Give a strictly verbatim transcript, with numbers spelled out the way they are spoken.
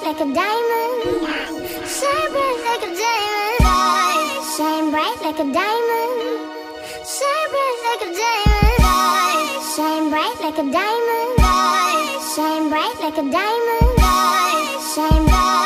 like a diamond. Shine bright like a diamond. Shine bright like a diamond. Shine bright like a diamond. Shine bright like a diamond. Shine bright like a diamond. Shine bright.